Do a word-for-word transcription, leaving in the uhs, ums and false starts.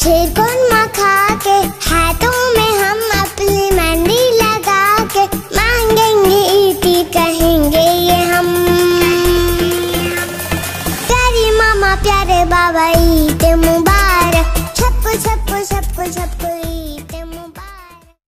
शीर कुरमा खा के हाथों में हम अपनी मेहंदी लगा के मांगेंगे ईदी कहेंगे ये हम। प्यारी मामा प्यारे बाबा ईद मुबारक। छप्पू छप्पू छप्पू छप्पू